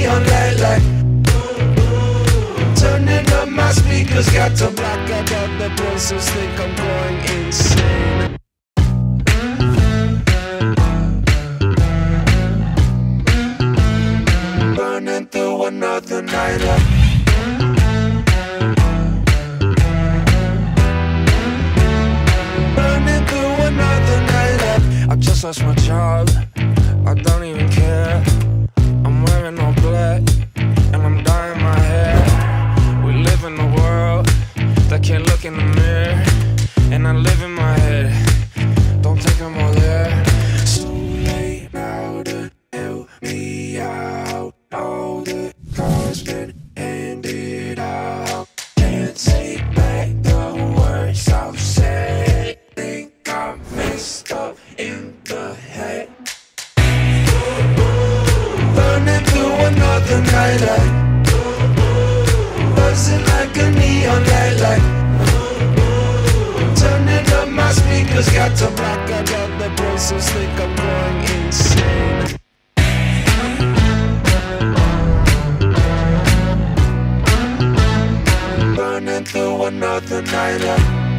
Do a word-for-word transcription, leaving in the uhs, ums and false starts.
neon light like. Turning up my speakers, got to block out all the voices, think I'm going insane. Burning through another night up. Burning through another night up. I just lost my job, I don't even care. I'm wearing all black, and I'm dyeing my hair. We live in a world that can't look in the mirror, and I live in my head, don't think I'm all there. So late now to help me out. All the cards been handed out. Can't take back the words I've said. Think I'm messed up in the head. Burning through another night like. Buzzing like a neon light like. Turning up my speakers, got to block out all the voices, think I'm going insane. Burning through another night like.